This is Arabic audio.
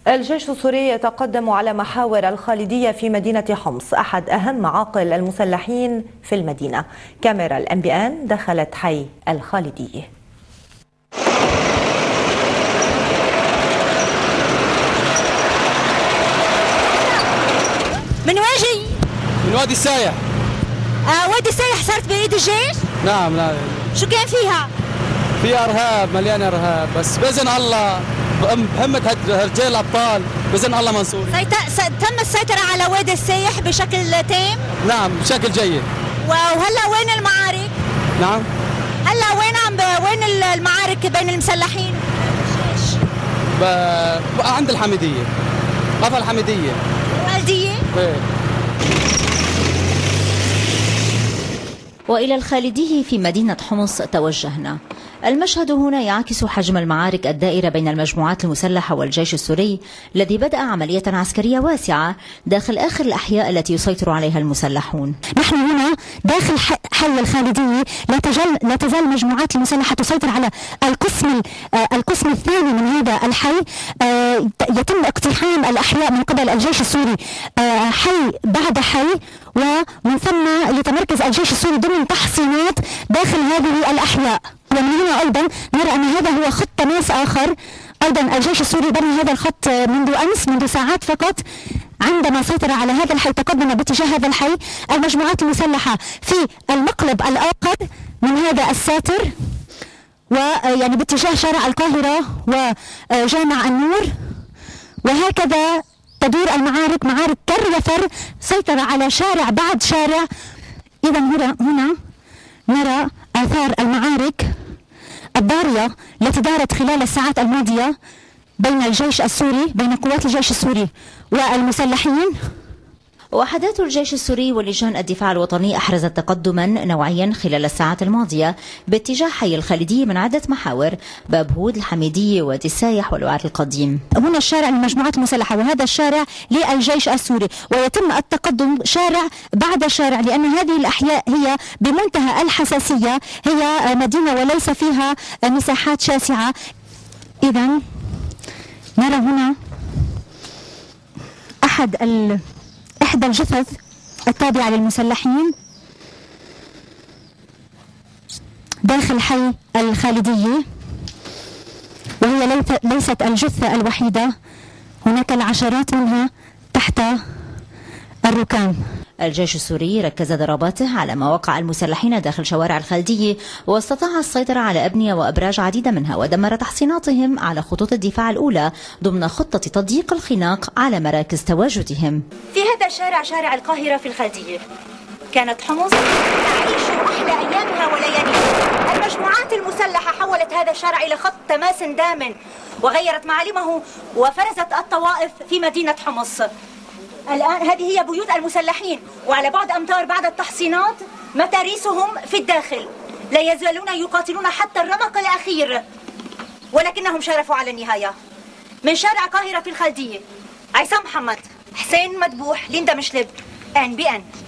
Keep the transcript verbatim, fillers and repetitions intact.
الجيش السوري يتقدم على محاور الخالدية في مدينة حمص، أحد أهم معاقل المسلحين في المدينة. كاميرا الأنبياء دخلت حي الخالدية. من وين جاي؟ من وادي السايح. آه وادي السايح صارت بإيد الجيش؟ نعم. لا شو كان فيها؟ في ارهاب، مليان ارهاب، بس باذن الله بهمة هالرجال الابطال باذن الله منصور. سيت... تم السيطرة على وادي السايح بشكل تام؟ نعم بشكل جيد. وهلا وين المعارك؟ نعم هلا وين عم وين المعارك بين المسلحين؟ ب... عند الحميدية، قفا الحميدية الخالدية؟ ايه. وإلى الخالدية في مدينة حمص توجهنا. المشهد هنا يعكس حجم المعارك الدائرة بين المجموعات المسلحة والجيش السوري الذي بدأ عملية عسكرية واسعة داخل آخر الأحياء التي يسيطر عليها المسلحون. نحن هنا داخل حي الخالدية لا تزال لا تزال المجموعات المسلحة تسيطر على القسم القسم الثاني من هذا الحي. يتم اقتحام الأحياء من قبل الجيش السوري حي بعد حي، ومن ثم يتمركز الجيش السوري ضمن تحصينات داخل هذه الأحياء. ومن هنا أيضا نرى أن هذا هو خط تماس آخر. أيضا الجيش السوري بنى هذا الخط منذ أمس، منذ ساعات فقط، عندما سيطر على هذا الحي تقدم باتجاه هذا الحي. المجموعات المسلحة في المقلب الآخر من هذا الساتر، ويعني باتجاه شارع القاهرة وجامع النور، وهكذا تدور المعارك، معارك كريفر سيطر على شارع بعد شارع. إذا هنا هنا نرى آثار المعارك الضارية التي دارت خلال الساعات الماضية بين الجيش السوري بين قوات الجيش السوري والمسلحين. وحدات الجيش السوري ولجان الدفاع الوطني أحرزت تقدما نوعيا خلال الساعات الماضية باتجاه حي الخالدية من عدة محاور: باب هود، الحميدية، وادي السايح، والوعد القديم. هنا الشارع للمجموعات المسلحة وهذا الشارع للجيش السوري، ويتم التقدم شارع بعد شارع لأن هذه الأحياء هي بمنتهى الحساسية، هي مدينة وليس فيها مساحات شاسعة. إذا نرى هنا أحد ال إحدى الجثث التابعة للمسلحين داخل حي الخالدية، وهي ليست الجثة الوحيدة، هناك العشرات منها تحت الركام. الجيش السوري ركز ضرباته على مواقع المسلحين داخل شوارع الخالدية، واستطاع السيطرة على أبنية وأبراج عديدة منها، ودمر تحصيناتهم على خطوط الدفاع الأولى ضمن خطة تضييق الخناق على مراكز تواجدهم. في هذا الشارع، شارع القاهرة في الخالدية، كانت حمص تعيش أحلى أيامها ولياليها. المجموعات المسلحة حولت هذا الشارع إلى خط تماس دام وغيرت معالمه وفرزت الطوائف في مدينة حمص. الآن هذه هي بيوت المسلحين، وعلى بعد أمتار بعد التحصينات متاريسهم في الداخل. لا يزالون يقاتلون حتى الرمق الأخير، ولكنهم شارفوا على النهاية. من شارع القاهرة في الخالدية، عصام محمد، حسين مدبوح، ليندا مشلب، أن بي أن.